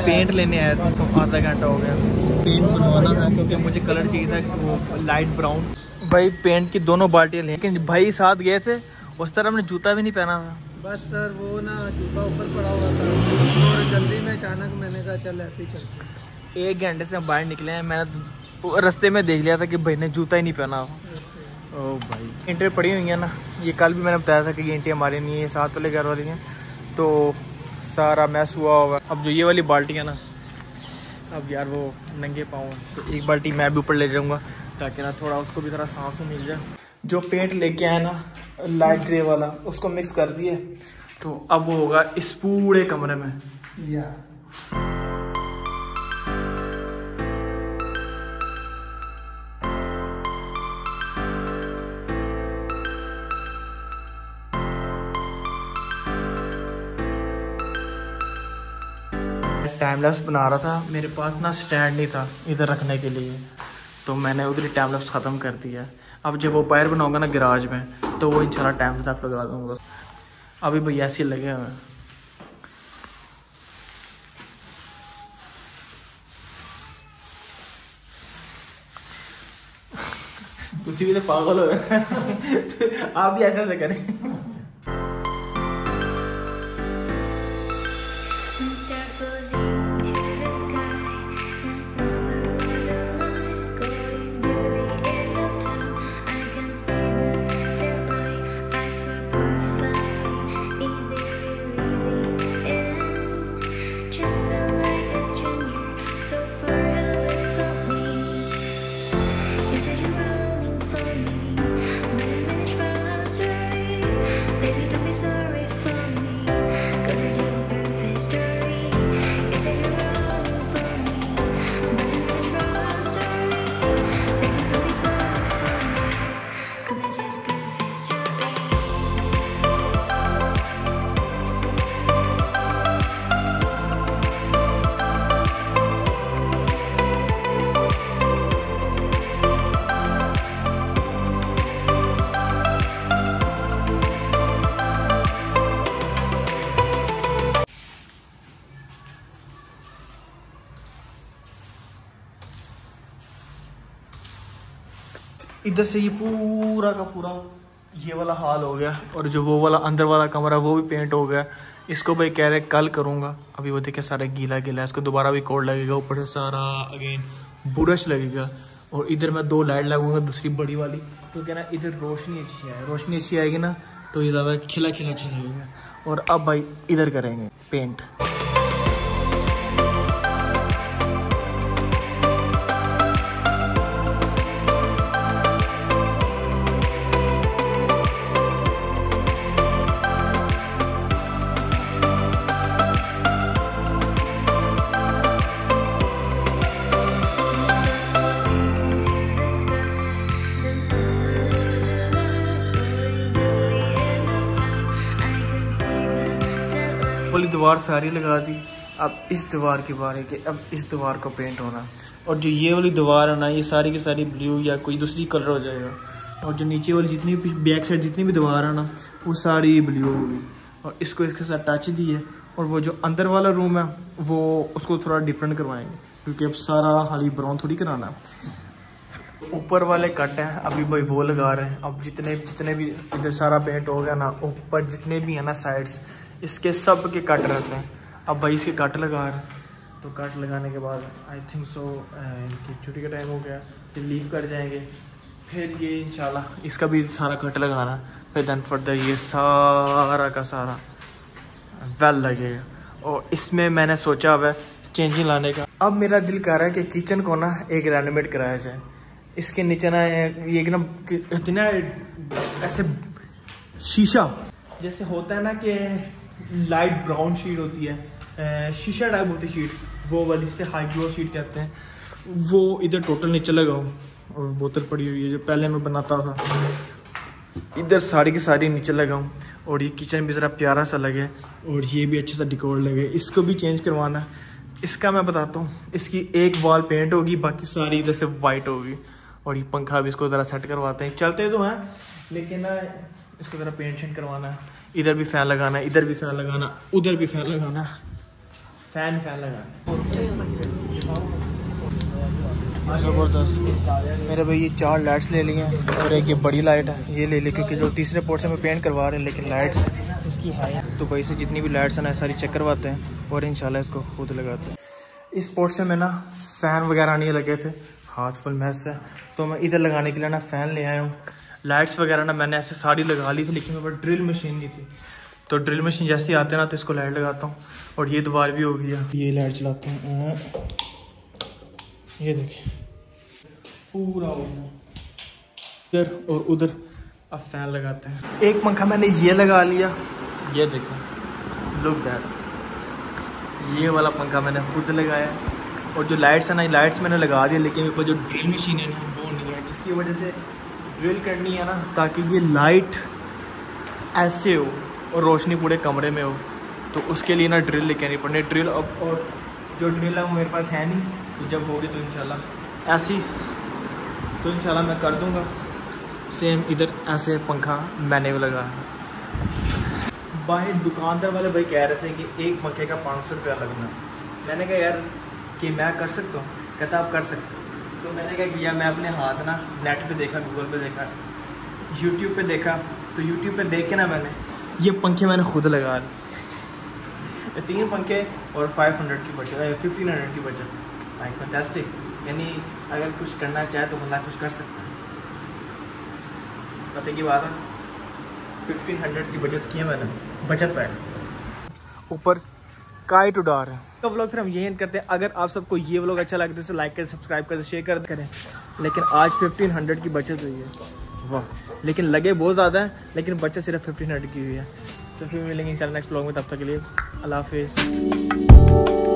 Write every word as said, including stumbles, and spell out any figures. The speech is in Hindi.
पेंट लेने आया था, तो आधा घंटा हो गया। पेंट बनवाना था क्योंकि मुझे कलर चाहिए था वो लाइट ब्राउन। भाई पेंट की दोनों बाल्टियाँ ली, लेकिन भाई साथ गए थे, उस तरह हमने जूता भी नहीं पहना था। बस सर वो ना जूता ऊपर पड़ा हुआ था और जल्दी में अचानक मैंने कहा चल ऐसे ही चलते। एक घंटे से हम बाहर निकले हैं, मैंने रास्ते में देख लिया था कि भाई ने जूता ही नहीं पहना। ओ भाई इंटर पड़ी हुई है ना, ये कल भी मैंने बताया था कि ये इंटर हमारे नहीं है, साथ वाले घर वाली हैं, तो सारा मैस हुआ होगा। अब जो ये वाली बाल्टी है ना, अब यार वो नंगे पाँव, तो एक बाल्टी मैं भी ऊपर ले जाऊँगा ताकि ना थोड़ा उसको भी थोड़ा सांस मिल जाए। जो पेंट लेके आया ना लाइट ग्रे वाला, उसको मिक्स कर दिए, तो अब वो होगा इस पूरे कमरे में। या टाइम लैप्स बना रहा था, मेरे पास ना स्टैंड नहीं था इधर रखने के लिए, तो मैंने उधर ही टाइम लैप्स ख़त्म कर दिया। अब जब वो पैर बनाऊंगा ना गैराज में, तो वो इंशाल्लाह टाइम लैप्स लगा दूंगा। अभी भैया ऐसे लगे हुए हैं। तुसी भी तो पागल हो तो आप भी ऐसे ऐसे करें। इधर से ये पूरा का पूरा ये वाला हाल हो गया, और जो वो वाला अंदर वाला कमरा वो भी पेंट हो गया। इसको भाई कह रहे कल करूँगा, अभी वो देखे सारा गीला गीला है, इसको दोबारा भी कोड लगेगा, ऊपर से सारा अगेन बुरश लगेगा। और इधर मैं दो लाइट लगूंगा दूसरी बड़ी वाली, तो क्या ना इधर रोशनी अच्छी है, रोशनी अच्छी आएगी ना तो ये ज़्यादा खिला खिला अच्छा लगेगा। और अब भाई इधर करेंगे पेंट। वाली दीवार सारी लगा दी, अब इस दीवार के बारे के अब इस दीवार को पेंट होना। और जो ये वाली दीवार है ना, ये सारी की सारी ब्लू या कोई दूसरी कलर हो जाएगा। और जो नीचे वाली जितनी भी बैक साइड जितनी भी दीवार है ना, वो सारी ब्लू होगी। और इसको इसके साथ टच दी है। और वो जो अंदर वाला रूम है वो उसको थोड़ा डिफरेंट करवाएंगे, क्योंकि अब सारा खाली ब्राउन थोड़ी कराना है। ऊपर वाले कट हैं अभी भाई वो लगा रहे हैं। अब जितने जितने भी इधर सारा पेंट हो गया ना, ऊपर जितने भी है ना साइड्स, इसके सब के कट रहते हैं। अब भाई इसके कट लगा रहे हैं, तो कट लगाने के बाद आई थिंक सो इनकी छुट्टी का टाइम हो गया, फिर लीव कर जाएंगे। फिर ये इंशाल्लाह इसका भी सारा कट लगाना, फिर देन फर्दर ये सारा का सारा वेल लगेगा। और इसमें मैंने सोचा हुआ है चेंजिंग लाने का। अब मेरा दिल कर रहा है कि किचन को ना एक रेनोवेट कराया जाए। इसके नीचे ना ये ना इतना ऐसे शीशा जैसे होता है ना कि लाइट ब्राउन शीट होती है, शीशा टाइप होती है शीट, वो वाली से हाई ग्लो शीट कहते हैं, वो इधर टोटल नीचे लगाऊँ। और बोतल पड़ी हुई है जो पहले मैं बनाता था, इधर सारी की सारी नीचे लगाऊँ। और ये किचन भी ज़रा प्यारा सा लगे और ये भी अच्छे सा डिकोर लगे। इसको भी चेंज करवाना। इसका मैं बताता हूँ, इसकी एक वॉल पेंट होगी, बाकी सारी इधर से वाइट होगी। और ये पंखा भी इसको ज़रा सेट करवाते हैं, चलते तो हैं लेकिन इसको ज़रा पेंट शेंट करवाना है। इधर भी फ़ैन लगाना है, इधर भी फ़ैन लगाना, उधर भी फ़ैन लगाना। फैन फैन लगा ज़बरदस्त। मेरे भाई ये चार लाइट्स ले लिए हैं और एक ये बड़ी लाइट है ये ले ली, क्योंकि जो तीसरे पोर्ट से में पेंट करवा रहे हैं लेकिन लाइट्स उसकी है तो भाई से जितनी भी लाइट्स हैं ना सारी चेक करवाते हैं और इंशाल्लाह इसको खुद लगाते हैं। इस पोर्ट से में ना फ़ैन वगैरह नहीं लगे थे, हाथ फुल मैस है, तो मैं इधर लगाने के लिए ना फ़ैन ले आया हूँ। लाइट्स वगैरह ना मैंने ऐसे सारी लगा ली थी लेकिन मेरे पास ड्रिल मशीन नहीं थी, तो ड्रिल मशीन जैसे आते हैं ना तो इसको लाइट लगाता हूँ। और ये दीवार भी हो गया, ये लाइट चलाता हूँ, ये देखिए पूरा इधर और उधर। अब फैन लगाते हैं। एक पंखा मैंने ये लगा लिया, ये देखें, लुक दैट, ये वाला पंखा मैंने खुद लगाया। और जो लाइट्स है ना, लाइट्स मैंने लगा दिया लेकिन ऊपर जो ड्रिल मशीन है ना वो नहीं है, जिसकी वजह से ड्रिल करनी है ना ताकि ये लाइट ऐसे हो और रोशनी पूरे कमरे में हो, तो उसके लिए ना ड्रिल लेके आनी पड़नी। ड्रिल अब और जो ड्रिल है वो मेरे पास है नहीं, तो जब होगी तो इंशाल्लाह ऐसी तो इंशाल्लाह मैं कर दूंगा। सेम इधर ऐसे पंखा मैंने भी लगा है। बाहर दुकानदार वाले भाई कह रहे थे कि एक पंखे का पाँच सौ रुपया लगना। मैंने कहा यार कि मैं कर सकता हूँ, कहता आप कर सकते हो। तो मैंने क्या किया, मैं अपने हाथ ना नेट पे देखा, गूगल पे देखा, यूट्यूब पे देखा, तो यूट्यूब पे देख के ना मैंने ये पंखे मैंने खुद लगा लिए। तीन पंखे और फाइव हंड्रेड की बचत, फिफ्टीन हंड्रेड की बचत, लाइक फैंटास्टिक। यानी अगर कुछ करना चाहे तो बंदा कुछ कर सकता है। पता की बात है, फिफ्टीन हंड्रेड की बचत की है मैंने, बचत पैक ऊपर काइट उड़ा रहे हैं। तो व्लॉग फिर हम यही एंड करते हैं। अगर आप सबको ये व्लॉग अच्छा लगता है तो लाइक करें, सब्सक्राइब करें, शेयर कर करें। लेकिन आज फिफ्टीन हंड्रेड की बचत हुई है, वाह। लेकिन लगे बहुत ज़्यादा है लेकिन बचत सिर्फ फिफ्टीन हंड्रेड की हुई है। तो फिर मिलेंगे इंशाल्लाह नेक्स्ट व्लॉग में, तब तक के लिए अल्लाह हाफिज़।